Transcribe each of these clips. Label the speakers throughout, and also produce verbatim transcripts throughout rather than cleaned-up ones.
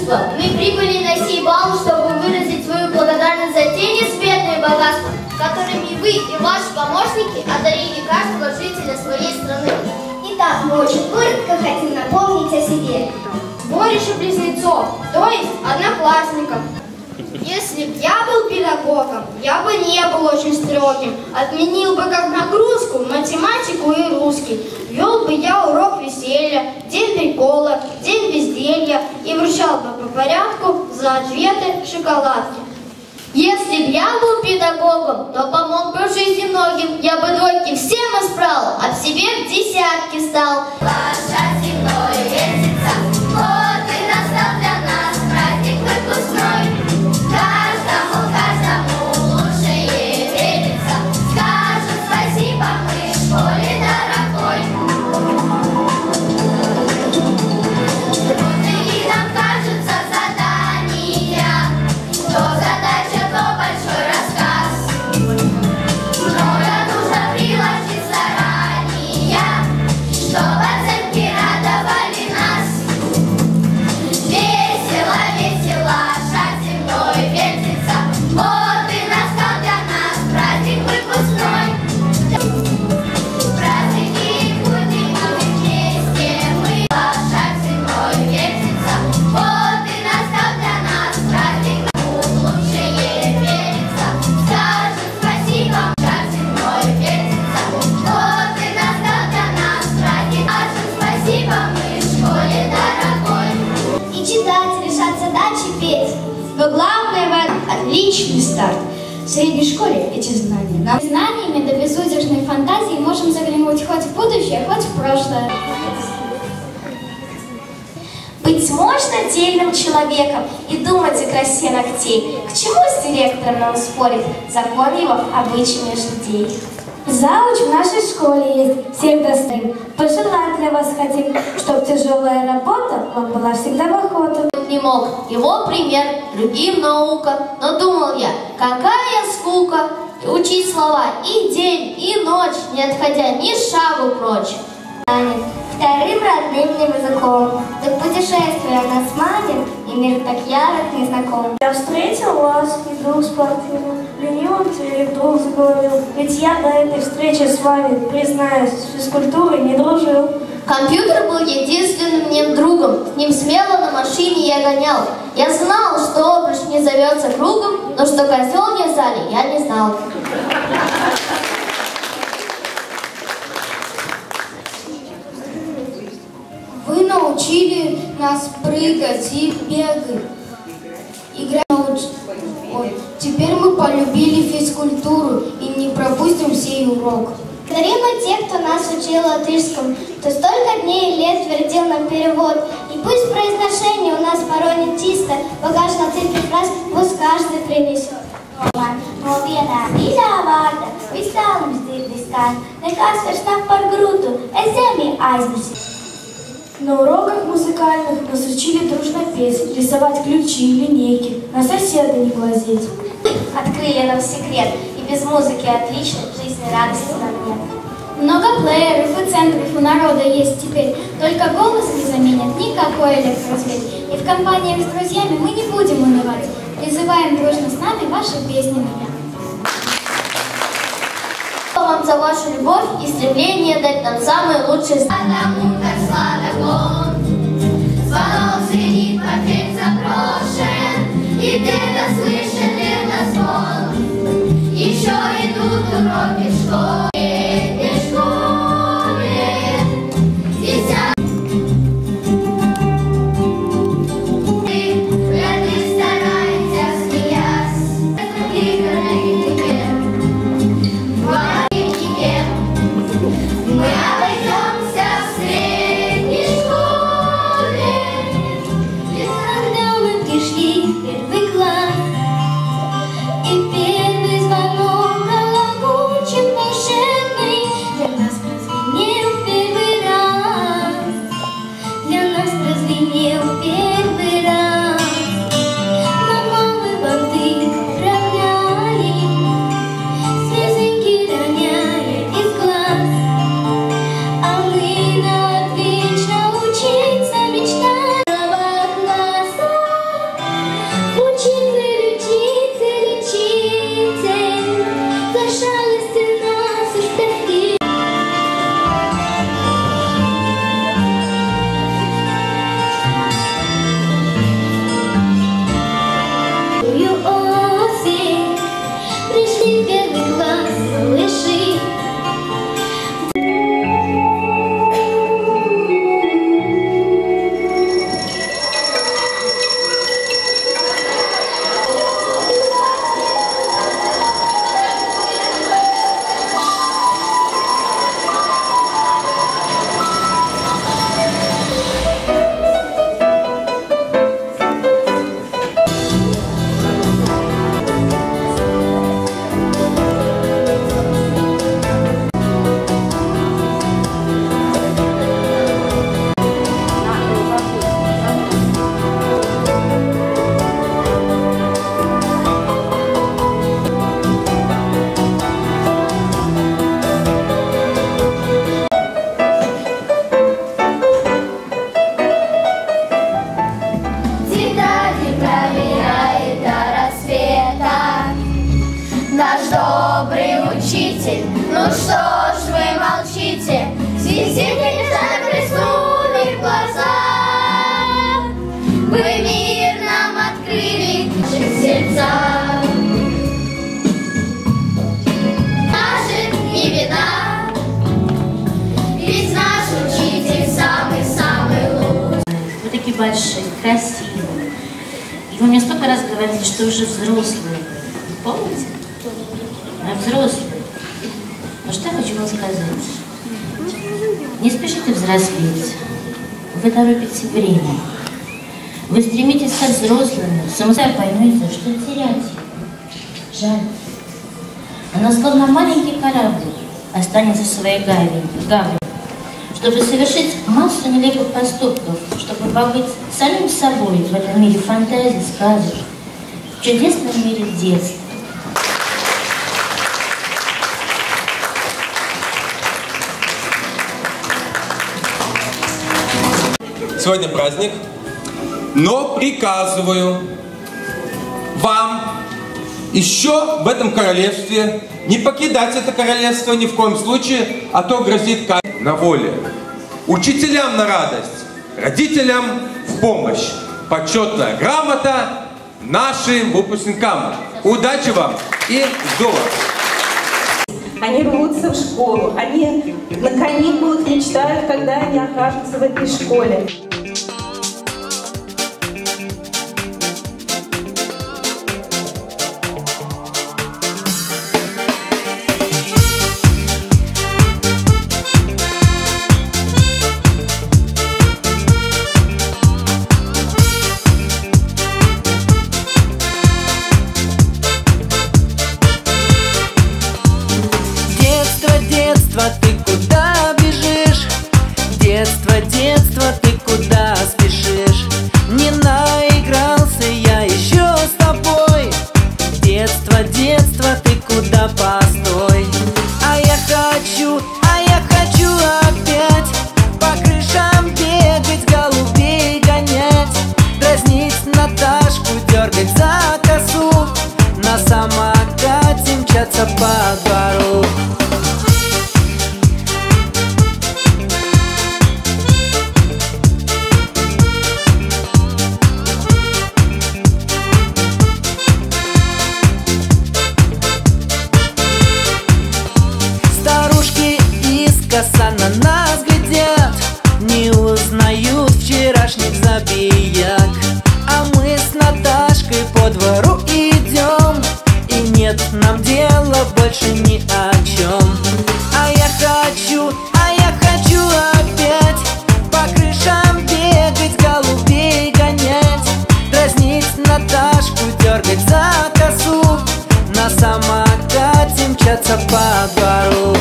Speaker 1: искусства. Мы прибыли на сей бал, чтобы выразить свою благодарность за те несметные богатства, которыми вы и ваши помощники одарили каждого жителя своей страны.
Speaker 2: Итак, мы очень коротко хотим напомнить о себе.
Speaker 1: Сборище близнецов, то есть одноклассников. Если б я был педагогом, я бы не был очень строгим. Отменил бы как нагрузку математику и русский. Вел бы я урок веселья, день прикола, день безделья и вручал бы по порядку за ответы шоколадки. Если б я был педагогом, то помог бы в жизни многим. Я бы двойки всем исправил, а в себе в десятки стал. Ваша земной вертится, вот и настал для нас праздник выпускной. Каждому, каждому лучшее верится, скажут спасибо мы школе дорогой. Трудные нам кажутся задания, то задача, то большой рассказ. Но нужно приложить старания, чтобы оценки радовали нас. Весело, весело, шаг земной вертится, вот и настал для нас праздник выпускной. Праздники будем вместе мы, шаг земной вертится, вот и настал для нас праздник. Лучшее верится, скажут спасибо, шаг земной вертится, вот и настал для нас праздник. Скажут спасибо мы школе дорогой.
Speaker 2: И читать, решать задачи, петь.
Speaker 1: Но главное в этом отличный старт.
Speaker 3: В средней школе эти знания. Нам знаниями до безудержной фантазии можем заглянуть хоть в будущее, хоть в прошлое.
Speaker 4: Быть можно дельным человеком и думать о красе ногтей. К чему с директором нам спорить? Закон его обычай между людей.
Speaker 5: Зауч в нашей школе есть, всех достаем. Пожелать для вас хотим, чтоб тяжелая работа вам была всегда в охоту.
Speaker 1: Не мог его пример, другим наука, но думал я, какая скука, учить слова и день, и ночь, не отходя ни шагу прочь.
Speaker 2: Вторым родным мне языком, так путешествия нас манит, и мир так ярок незнаком.
Speaker 5: Я встретил вас, иду спортивно, ленивым тебе вдруг заговорил, ведь я до этой встречи с вами, признаюсь, с физкультурой не дружил.
Speaker 1: Компьютер был единственным мне другом, с ним смело на машине я гонял. Я знал, что обруч не зовется кругом, но что козел не в зале, я не знал.
Speaker 3: Вы научили нас прыгать и бегать. Играть научили. Ой, теперь мы полюбили физкультуру и не пропустим сей урок.
Speaker 2: Благодарим мы тех, кто нас учил латышскому, кто столько дней и лет твердил нам перевод. И пусть произношение у нас порой не чисто, багаж на цифре фраз пусть каждый принесет. No vienā mīļā vārda visā mums dzirdis skan, nekas vairs nav par grūtu, es zemi aizmirsu.
Speaker 5: На уроках музыкальных нас учили дружно петь, рисовать ключи, линейки, на соседа не глазеть.
Speaker 4: Открыли нам секрет, и без музыки отлично жизни радости нам нет.
Speaker 3: Много плееров и центров у народа есть теперь, только голос не заменит никакой электросвет. И в компаниях с друзьями мы не будем унывать, призываем дружно с нами ваши песни меня.
Speaker 1: Вам за вашу любовь и стремление дать нам самые лучшие знания. Звонок звенит, портфель заброшен, и где-то слышен верно звон. Еще идут уроки в школе, в школе. Здесь вряд ли стараемся смеясь, мы обойдемся в средней
Speaker 6: хороши, красивые. И вы мне столько раз говорили, что уже взрослые. Помните? А взрослые. Ну что я хочу вам сказать? Не спешите взрослеть. Вы торопите время. Вы стремитесь стать взрослыми, сами поймете, что терять. Жаль. Она словно маленький корабль останется в своей гавани, гавани, чтобы совершить массу нелепых поступков, чтобы побыть самим собой в этом мире фантазий, сказок, в чудесном мире детства.
Speaker 7: Сегодня праздник, но приказываю вам еще в этом королевстве не покидать это королевство ни в коем случае, а то грозит казнь на воле. Учителям на радость, родителям в помощь. Почетная грамота нашим выпускникам. Удачи вам и жду вас.
Speaker 8: Они рвутся в школу, они на каникулах мечтают, когда они окажутся в этой школе.
Speaker 9: Ты куда бежишь? Детство, детство, ты куда спешишь? Не наигрался я еще с тобой. Детство, детство, ты куда постой? А я хочу, а я хочу опять по крышам бегать, голубей гонять, дразнить Наташку, дергать за косу, на самокате мчаться по двору. На нас глядят, не узнают вчерашних забияк. А мы с Наташкой по двору идем, и нет нам дела больше ни о чем. А я хочу, а я хочу опять по крышам бегать, голубей гонять, дразнить Наташку, дергать за косу, на самокате мчаться по двору.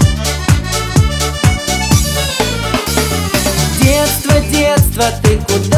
Speaker 9: Детство, ты куда?